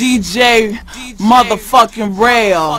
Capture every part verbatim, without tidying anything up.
D J motherfucking Rail.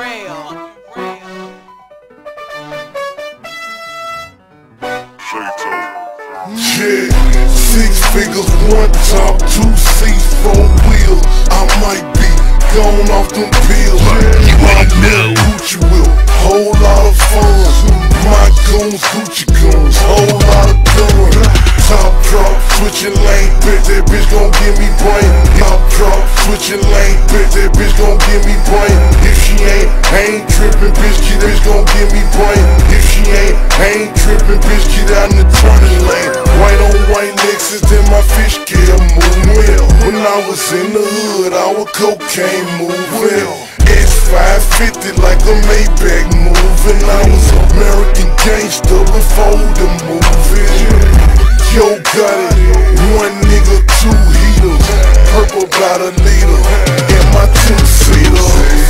Yeah, six figures, one top, two seats, four wheels. I might be gone off them pills. My little Gucci will, whole lot of fun. My goons, Gucci goons, whole lot of guns. Top drop, switching lane, bitch, that bitch gon' give me brain. Top drop, switching lane, bitch, that bitch gon' give me brain. If she ain't, I ain't trippin', bitch, get bitch gon' give me brain. If she ain't, I ain't trippin', bitch, get out in the turning lane. White on white Lexus, then my fish scale move well. When I was in the hood, our cocaine move well. S five fifty like a Maybach moving. I was American gangster before the movie. Yo, got it, one nigga, two heaters, purple about a liter, and my two-seater.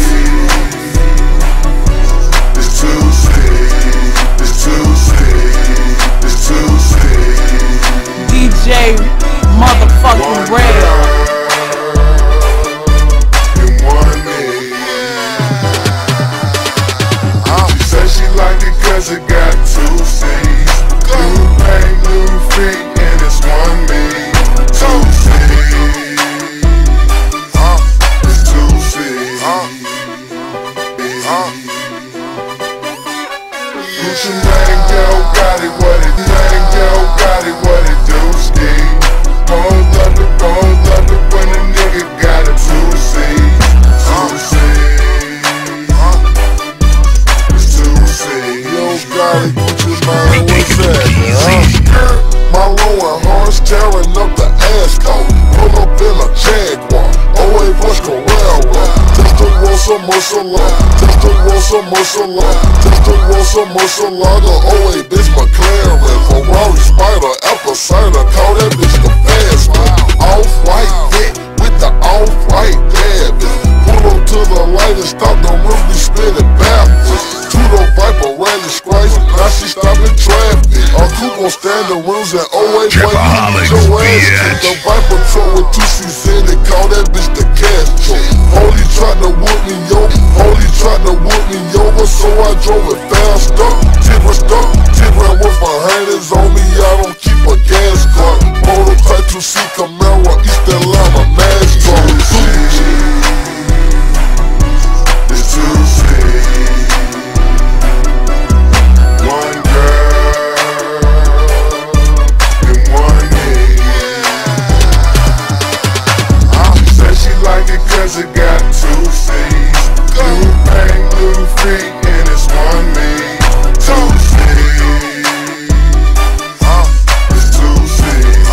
It's Tuesday, it's Tuesday, it's Tuesday. D J motherfucking Rail. And one me. She said she liked it cause it got two C's. New bang, new feet, and it's one me. Two C's. It's two C's. Gucci Mane, yo, got it, what it, Mane, yo, got it, what it do, ski. Hold up the, hold up the, when a nigga got a two C's. Two C's. It's two C's. Yo, got it, Gucci Mane, what's that, man? My lower horse tearing up the asphalt. Pull up in a Jaguar, oh eight Bush Carrera. Just to roll some muscle up, just to roll some muscle up, just to roll some muscle up. The oh eight bitch McLaren, Ferrari Spider, apple cider, call that bitch the fast one. Off-white vet with the off-white bad bitch. Pull up to the light and stop the roof, be spinning backwards. Two-door Viper, rally stripes, now she stopping traffic. A coupe gon' stand the rims and oh eight white your ass. The Viper truck with two C's in it, call that bitch the Castro. Holy tried to whoop me over, Holy tried to whoop me over, so I drove it faster. Tipper stuck, Tipper with my hands on me, I don't keep a gas car. Prototype two C Camaro, East Atlanta, Mastro. It's Tuesday. One girl and one me. She said she liked it cause it got two C's. New bang, new feet, and it's one me. Two C's. It's two C's.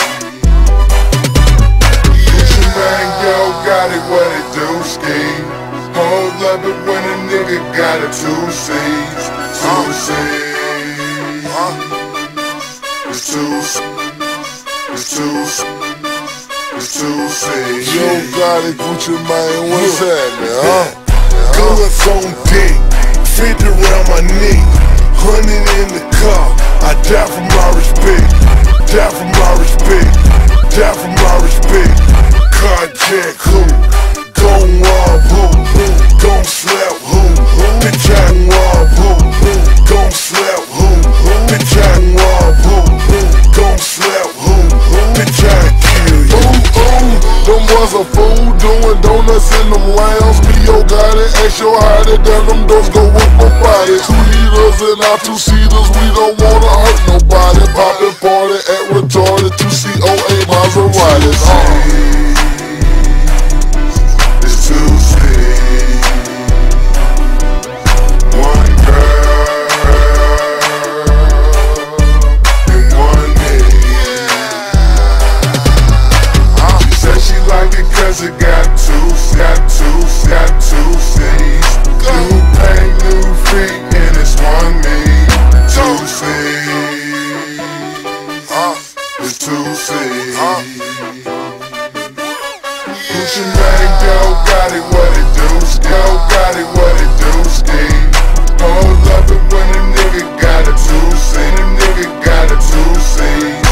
Gucci Mane, yo, got it, what it do, ski. Hold up it when a nigga got a two C's. Two C's. It's two C's. It's two C's. It's two C's. Yo, got it, Gucci Mane, what's happening, huh? Guns on deck, fifty around my neck, hundred in the car. I die for my respect, die for my respect, die for my respect. Carjack who? Gon' rob who? Gon' slap who? Bitch, I rob who? Gon' slap who? Bitch, I rob who? Gon' slap who? Bitch, I kill you. Ooh, ooh, them boys a fool doing donuts in them lounge. Me, yo, got it, ask your how they done them doors go with my body. Two heaters and our two seaters, we don't wanna hurt nobody. Poppin' party at retarded, two C O A Maseratis. Uh. It's Tuesday. One girl and one me. She said she liked it cause it got two, got two, got two C's. New bang, new feet, and it's one me. Two C's. It's two C's. Gucci Mane, yo, got it, what it do, yo, got it, what it do, ski. Hold up it when a nigga got a two C, a nigga got a two C.